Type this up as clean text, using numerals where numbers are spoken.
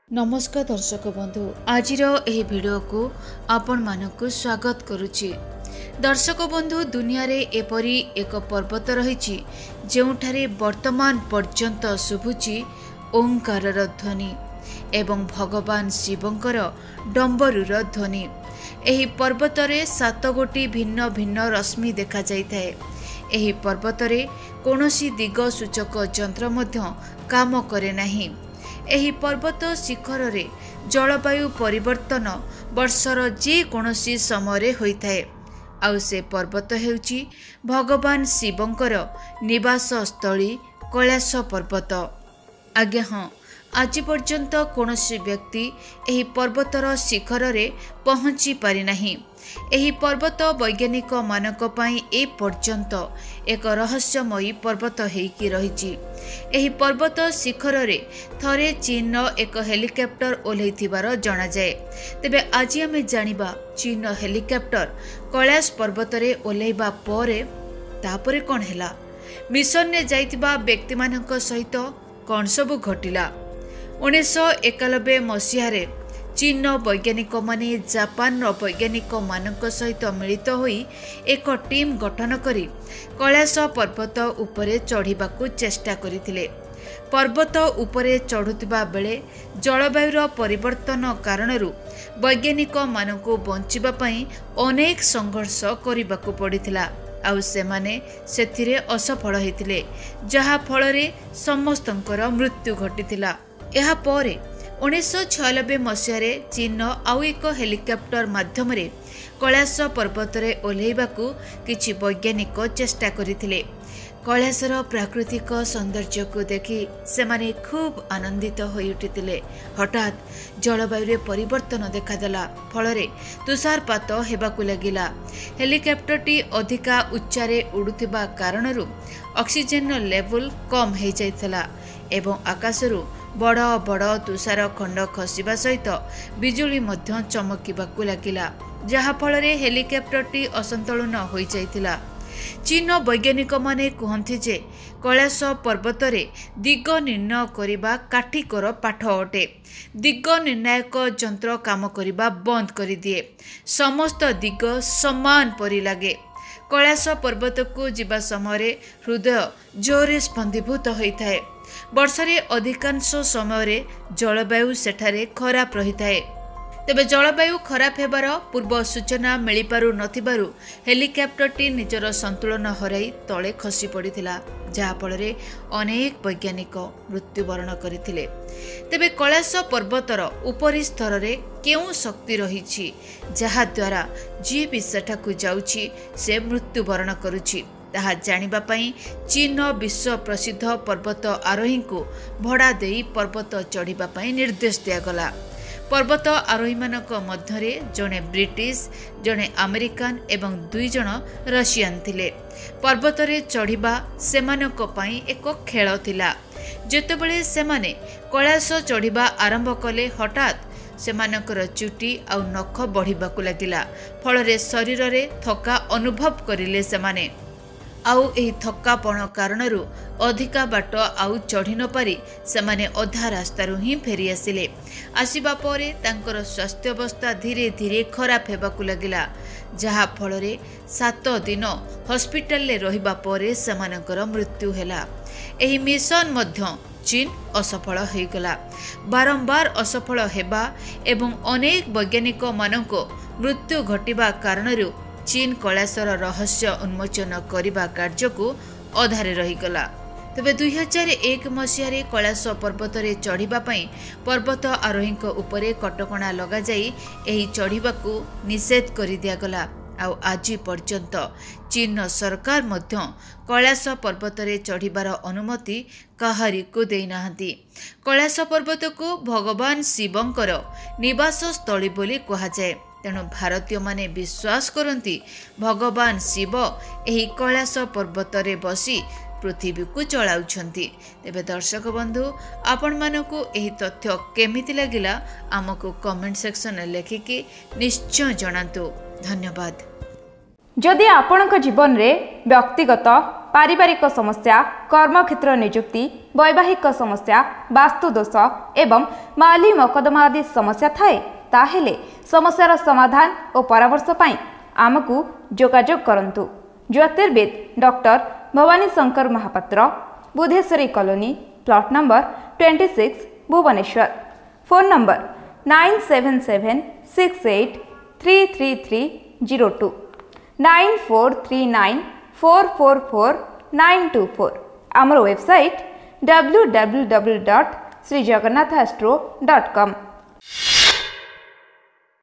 नमस्कार दर्शक बंधु आज भिडियो को आपण मानक स्वागत करुच्ची। दर्शक बंधु दुनिया रे एपरी एक पर्वत रही जोठारे वर्तमान पर्यंत शुभुची ओंकार ध्वनि एवं भगवान शिवंकर डंबरूर ध्वनि। एही पर्वत रे 7 गोटी भिन्न भिन्न रश्मि देखा जाइथाए। एही पर्वत रे कोनोसी दिग सूचक यंत्र मध्य काम करे नाही। एही पर्वत शिखर रे जलवायु परिवर्तन वर्षर जे कोनोसी समय होइथाए। आउ से पर्वत हेउची भगवान शिवंकर निवास स्थली कैलाश पर्वत। आज्ञा हाँ, आज पर्यंत कोनोसी व्यक्ति एही पर्वतर शिखर रे पहुँची पारि नाही। एही पर्वत वैज्ञानिक मानक पई ए पर्यंत एक रहस्यमयी पर्वत हेकी रहिछि। एही पर्वत शिखर रे थरे चीन एक हेलिकॉप्टर ओल्हैथिबार जणा जाए। तेबे आज आमे जानिबा चीन हेलिकॉप्टर कैलाश पर्वत रे ओल्हैबा परे तापरे कोन हैला, मिशन ने जाइतिबा व्यक्ति मानक सहित कोन सब घटिला। 1991 मसीह चीन वैज्ञानिक माने जापान वैज्ञानिक मानक सहित मिलित होई एक टीम गठन करी कैलाश पर्वत उपरे चढ़िबाकू चेष्टा करिथिले। पर्वत उपरे चढ़ुतिबा बेले जलवायुर परिवर्तन कारणरू वैज्ञानिक मानकू बंचिबा पई अनेक संघर्ष करिबाकू पड़िथिला। आउ सेमाने सेथिरे असफल हेतिले, जहा फलरे समस्तंकर मृत्यु घटिथिला। एहा परे 1996 मसीह चीन आउ एक हेलिकॉप्टर माध्यम कैलाश पर्वत रे ओल्हैबाकू किछि वैज्ञानिक चेष्टा करिथिले। कैलाशर प्राकृतिक सौंदर्य को देखि सेमाने खूब आनंदित होई उठिथिले। हठात जलवायु परिवर्तन देखादेला, फलरे तुषारपात हेबाकू लागिला। हेलिकॉप्टरटी अधिका उच्चारे उड़ुथिबा कारणरू ऑक्सीजन लेवल कम हो जाइथिला एवं आकाशरू बड़ बड़ तुषार खंड खसिबा सहित बिजुली मध्य चमकिबाकू लागिला, जहा फलरे हेलिकॉप्टरटी असंतुलन हो जाइथिला। चीन वैज्ञानिक माने कहନ୍ତି जे कैलाश पर्वत रे दिग निर्णय करिबा काठिकर पाठ अटे। दिग निर्णायक यंत्र काम करिबा बंद करि दिए, समस्त दिग समान परि लागे। कैलाश पर्वत को जिबा समय हृदय जोरे स्पंदीभूत होइथाए। वर्षरे अधिकांश समय जलवायु सेठारे खराब रहिथाए। तेबे जलवायु खराब हेबार पूर्व सूचना मिली पारु नथिबारु हेलिकॉप्टरटी निजर संतुलन हराई तले खसी पड़िथिला, जहा फलरे अनेक वैज्ञानिक मृत्युवरण करथिले। तेबे कैलाश पर्वतर उपरी स्तर रे केउ शक्ति रहिछि जहा द्वारा जे भी सेठाकू जाउछि से मृत्युवरण करुछि, ताहा जानिबा पई चीन विश्व प्रसिद्ध पर्वत आरोही को भड़ा देई पर्वत चढ़िबा पई निर्देश दियागला। पर्वत आरोही मानक मध्यरे जणे ब्रिटिश, जणे अमेरिकान एवं 2 जण रशियन थिले। पर्वत रे चढ़िबा सेमानक पई एक खेल थिला। जेतेबेले सेमाने कैलाश चढ़िबा आरंभ कले हठात सेमानकर चुटी आ नख बढ़िबाकू लागिला। फलरे शरीर रे थका अनुभव करिले सेमाने। आउ एही थकापण कारणरू अधिका बाट आउ चढ़ी न पारी सेमाने अधा रास्तारू ही फेरी आसिले। आसिबा परे तांकर स्वास्थ्य अवस्था धीरे धीरे खराब हेबाकू लागिला, जहा फलरे 7 दिन हॉस्पिटल ले रहिबा परे सेमानकर मृत्यु हेला। एही मिशन मध्य चीन असफल होइगला। बारंबार असफल हेबा एवं अनेक वैज्ञानिक मानको मृत्यु घटिबा कारणरू चीन कैलाशर रहस्य उन्मोचन करने कार्य को अधारे रहीगला। तेबे 2001 मसीह कैलाश पर्वत रे चढ़िबा पई पर्वत आरोही उपरे कटकणा लगा जाई एही चढ़िबाकू निषेध करि दियागला। आउ आज पर्यंत चीन सरकार मध्य कैलाश पर्वत रे चढ़िबार अनुमति काहारी को देई नाहंती। कैलाश पर्वत को भगवान शिवंकर निवास स्थली बोली कहा जाए। तेणु भारतीय माने विश्वास करती भगवान शिव एही कैलाश पर्वत रे बसी पृथ्वी को चलाउछंती। तेबे दर्शक बंधु, आपण मानकू एही तथ्य केमिति लागिला आमको कमेंट सेक्शन में लिखिकी निश्चय जणातु। धन्यवाद। जदि आपणक जीवन रे व्यक्तिगत पारिवारिक समस्या, कर्मक्षेत्र नियुक्ति, वैवाहिक समस्या, वास्तुदोष एवं माली मकदमा आदि समस्या थाए ताहेले समस्यार समाधान और परामर्श पाई आमको जोगाजोग करंतु। ज्योतिर्विद doctor Bhabani Shankar Mahapatra, Budheswari colony, plot number 26, Bhubaneswar. Phone number 9776833302 9439444924। आमर वेबसाइट www.srijagannathastro.com।